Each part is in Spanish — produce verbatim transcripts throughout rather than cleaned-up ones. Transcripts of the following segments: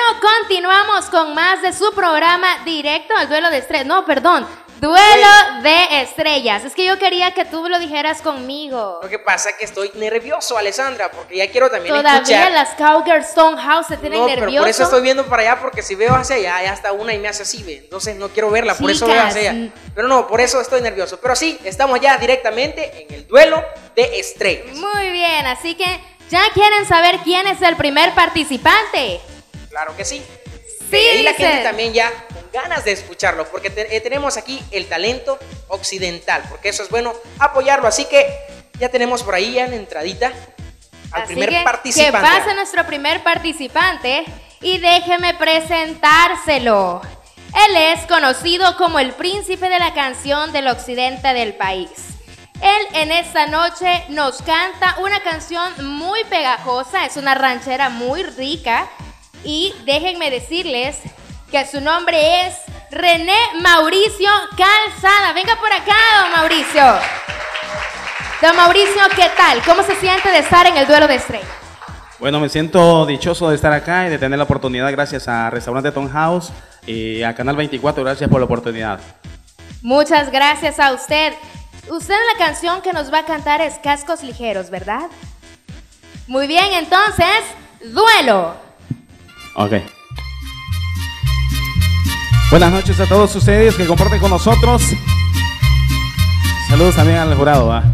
continuamos con más de su programa directo al duelo de estrellas. No, perdón, duelo de estrellas. Es que yo quería que tú lo dijeras conmigo. Lo que pasa es que estoy nervioso, Alessandra, porque ya quiero también Todavía escuchar. Todavía las Cowgirls Stonehouse se tienen no, nerviosos. Pero por eso estoy viendo para allá, porque si veo hacia allá, ya está una y me hace así, ¿ve? Entonces no quiero verla, por Chicas. eso veo hacia allá. Pero no, por eso estoy nervioso. Pero sí, estamos ya directamente en el duelo de estrellas. Muy bien, así que ¿ya quieren saber quién es el primer participante? Claro que sí. Sí, y la dice. gente también ya con ganas de escucharlo, porque te, eh, tenemos aquí el talento occidental, porque eso es bueno apoyarlo. Así que ya tenemos por ahí ya la entradita al Así primer que, participante. Que pase nuestro primer participante y déjeme presentárselo. Él es conocido como el príncipe de la canción del occidente del país. Él en esta noche nos canta una canción muy pegajosa, es una ranchera muy rica. Y déjenme decirles que su nombre es René Mauricio Calzada. Venga por acá, don Mauricio. Don Mauricio, ¿qué tal? ¿Cómo se siente de estar en el duelo de estrellas? Bueno, me siento dichoso de estar acá y de tener la oportunidad gracias a Restaurante Stonehouse y a Canal veinticuatro. Gracias por la oportunidad. Muchas gracias a usted. Usted en la canción que nos va a cantar es Cascos Ligeros, ¿verdad? Muy bien, entonces, duelo. Ok. Buenas noches a todos ustedes que comparten con nosotros. Saludos también al jurado, ¿va?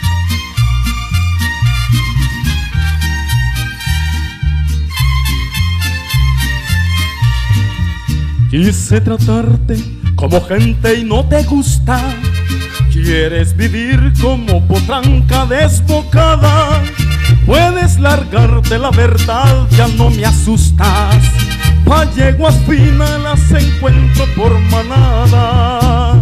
Quise tratarte como gente y no te gusta. Quieres vivir como potranca desbocada. Puedes largarte, la verdad ya no me asustas. Pa' yeguas finas las encuentro por manada.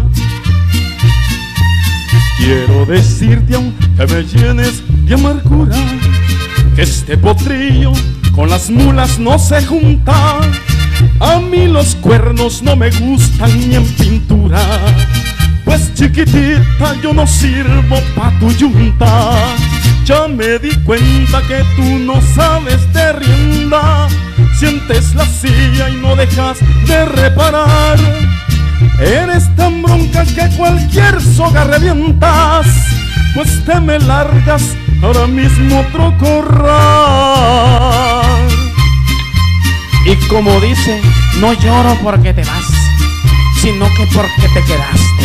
Quiero decirte aunque me llenes de amargura, que este potrillo con las mulas no se junta. A mí los cuernos no me gustan ni en pintura, pues chiquitita yo no sirvo pa' tu yunta. Ya me di cuenta que tú no sabes de rienda, sientes la silla y no dejas de reparar. Eres tan bronca que cualquier soga revientas, pues te me largas ahora mismo otro corral. Y como dice, no lloro porque te vas, sino que porque te quedaste.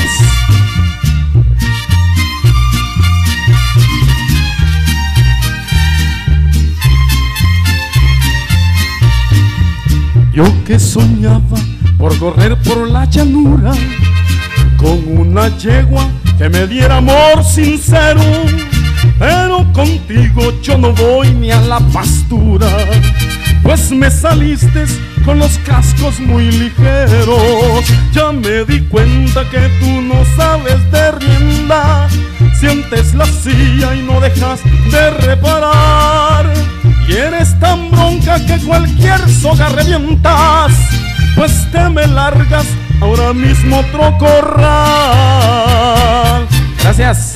Yo que soñaba por correr por la llanura, con una yegua que me diera amor sincero, pero contigo yo no voy ni a la pastura, pues me saliste con los cascos muy ligeros. Ya me di cuenta que tú no sabes de rienda, sientes la silla y no dejas de reparar. Y eres tan bronca que cualquier soga revientas, pues te me largas ahora mismo otro corral. Gracias.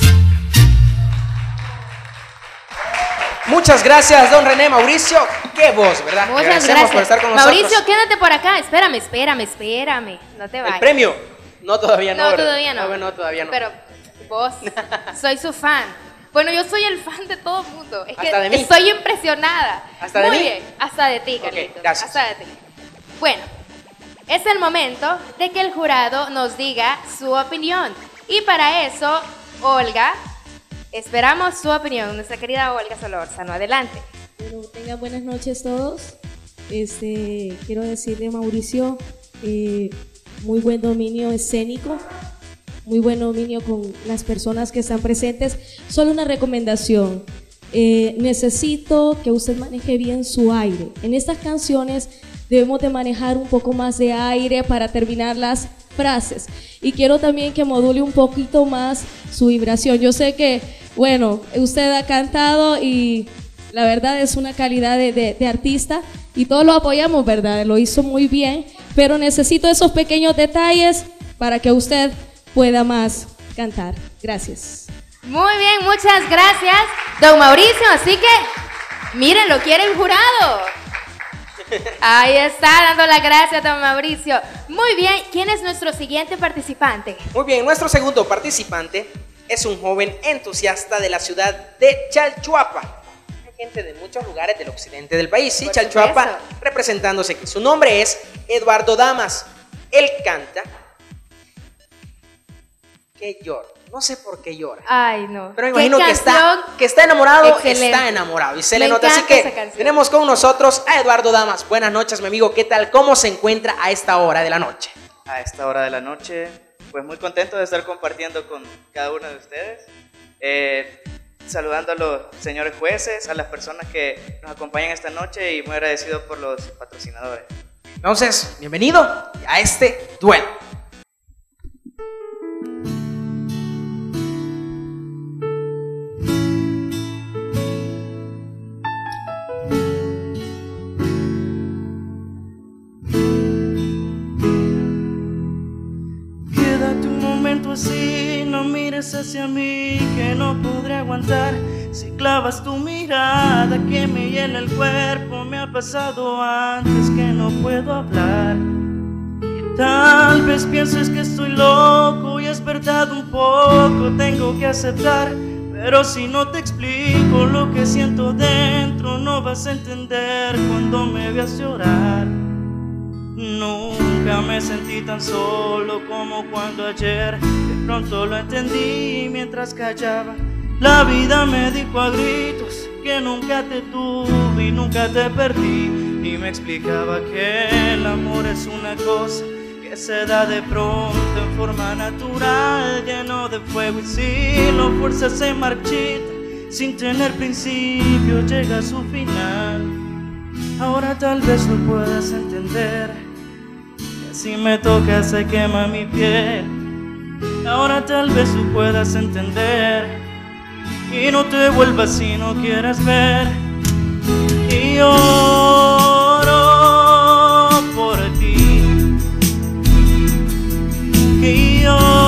Muchas gracias, don René Mauricio. Qué voz, ¿verdad? Muchas Agradecemos gracias. por estar con Mauricio, nosotros. quédate por acá. Espérame, espérame, espérame. No te vayas. ¿El premio? No, todavía no. No, ¿verdad? todavía no. No, no, todavía no. Pero vos, soy su fan. Bueno, yo soy el fan de todo el mundo. Es ¿Hasta que de mí? estoy impresionada. ¿Hasta de Muy mí? bien, hasta de ti, Ok, Carlitos. gracias. Hasta de ti. Bueno, es el momento de que el jurado nos diga su opinión. Y para eso, Olga, esperamos su opinión. Nuestra querida Olga Solórzano, adelante. Bueno, tengan buenas noches todos. Este, quiero decirle, Mauricio, eh, muy buen dominio escénico, muy buen dominio con las personas que están presentes. Solo una recomendación, eh, necesito que usted maneje bien su aire. En estas canciones debemos de manejar un poco más de aire para terminar las frases. Y quiero también que module un poquito más su vibración. Yo sé que, bueno, usted ha cantado y la verdad es una calidad de, de, de artista y todos lo apoyamos, ¿verdad? Lo hizo muy bien, pero necesito esos pequeños detalles para que usted pueda más cantar. Gracias. Muy bien, muchas gracias, don Mauricio. Así que, miren, lo quiere el jurado. Ahí está, dando las gracias, don Mauricio. Muy bien, ¿quién es nuestro siguiente participante? Muy bien, nuestro segundo participante es un joven entusiasta de la ciudad de Chalchuapa. Hay gente de muchos lugares del occidente del país, sí, Por Chalchuapa supuesto. representándose aquí. Su nombre es Eduardo Damas. Él canta que llora. No sé por qué llora. Ay, no. Pero me ¿Qué imagino que está, canción? que está enamorado, Excelente. está enamorado. Y se Me le nota. Así encanta esa que canción. tenemos con nosotros a Eduardo Damas. Buenas noches, mi amigo. ¿Qué tal? ¿Cómo se encuentra a esta hora de la noche? A esta hora de la noche, pues muy contento de estar compartiendo con cada uno de ustedes. Eh, saludando a los señores jueces, a las personas que nos acompañan esta noche y muy agradecido por los patrocinadores. Entonces, bienvenido a este duelo. Quédate un momento así, no mires hacia mí, que no podré aguantar. Si clavas tu mirada que me llena el cuerpo, me ha pasado antes que no puedo hablar. Y tal vez pienses que estoy loco y es verdad un poco, tengo que aceptar. Pero si no te explico lo que siento dentro, no vas a entender cuando me veas llorar. Nunca me sentí tan solo como cuando ayer de pronto lo entendí mientras callaba. La vida me dijo a gritos que nunca te tuve y nunca te perdí, y me explicaba que el amor es una cosa que se da de pronto en forma natural, lleno de fuego, y si lo fuerzas se marchita sin tener principio, llega a su final. Ahora tal vez lo puedas entender, que si me tocas se quema mi piel. Ahora tal vez lo puedas entender y no te vuelvas si no quieres ver. Y lloro por ti, y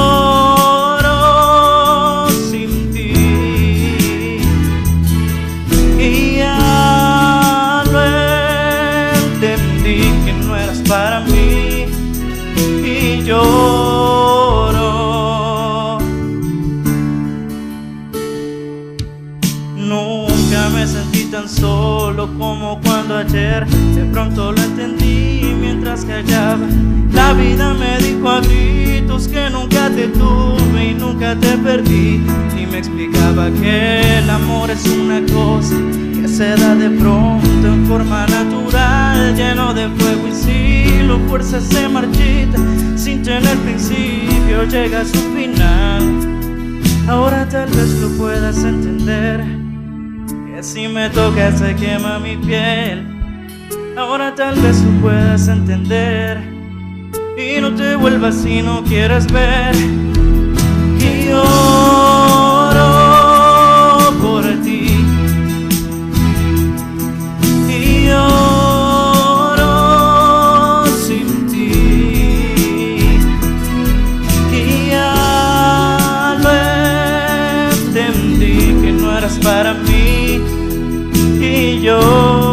lloro sin ti, y ya lo entendí que no eras para mí, y lloro. Nunca me sentí tan solo como cuando ayer de pronto lo entendí mientras callaba. La vida me dijo a gritos que nunca te tuve y nunca te perdí, y me explicaba que el amor es una cosa que se da de pronto en forma natural, lleno de fuego, y si lo fuerzas se marchita sin tener principio, llega a su final. Ahora tal vez lo puedas entender, que si me tocas se quema mi piel. Ahora tal vez lo puedas entender y no te vuelvas si no quieres ver. Y lloro por ti, y lloro sin ti, y ya lo entendí que no eras para mí, y lloro.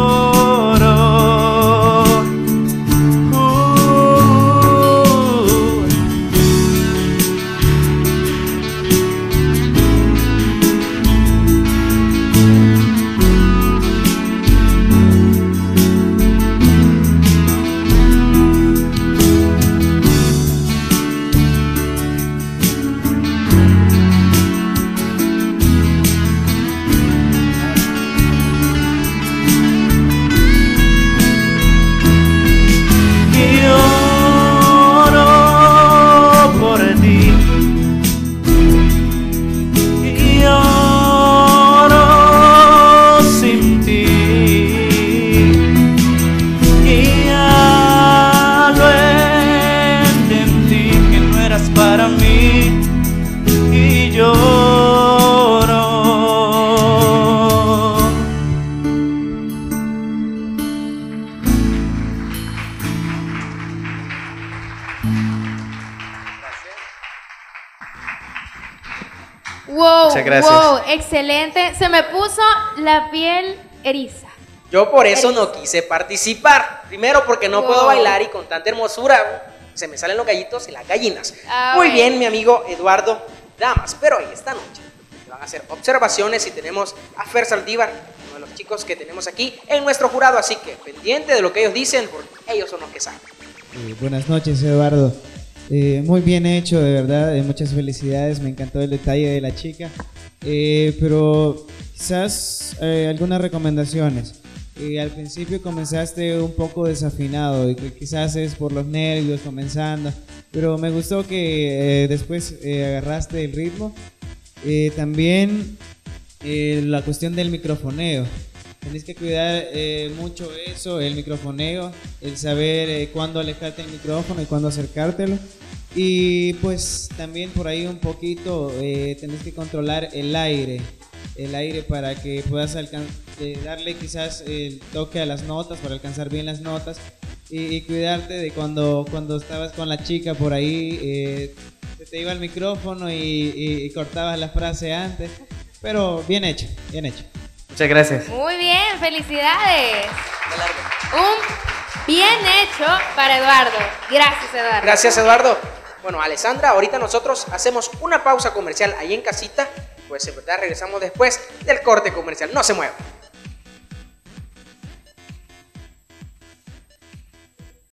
Wow, Muchas gracias. wow, excelente. Se me puso la piel eriza. Yo por eso no quise participar. Primero porque no Wow. puedo bailar y con tanta hermosura se me salen los gallitos y las gallinas. Ah, Muy bueno. bien, mi amigo Eduardo Damas, pero hoy esta noche se van a hacer observaciones y tenemos a Fer Saldívar, uno de los chicos que tenemos aquí en nuestro jurado, así que pendiente de lo que ellos dicen porque ellos son los que saben. Eh, buenas noches, Eduardo. Eh, muy bien hecho, de verdad. Eh, muchas felicidades. Me encantó el detalle de la chica. Eh, pero quizás eh, algunas recomendaciones. Eh, al principio comenzaste un poco desafinado y que quizás es por los nervios comenzando. Pero me gustó que eh, después eh, agarraste el ritmo. Eh, también eh, la cuestión del microfoneo. Tenés que cuidar eh, mucho eso, el microfoneo, el saber eh, cuándo alejarte del micrófono y cuándo acercártelo. Y pues también por ahí un poquito eh, tenés que controlar el aire, el aire para que puedas alcan- eh, darle quizás el toque a las notas, para alcanzar bien las notas. Y, y cuidarte de cuando, cuando estabas con la chica por ahí, eh, se te iba el micrófono y, y- y cortabas la frase antes. Pero bien hecho, bien hecho. Muchas gracias. Muy bien, felicidades. Un bien hecho para Eduardo. Gracias, Eduardo. Gracias, Eduardo. Bueno, Alessandra, ahorita nosotros hacemos una pausa comercial ahí en casita, pues en verdad regresamos después del corte comercial. No se muevan.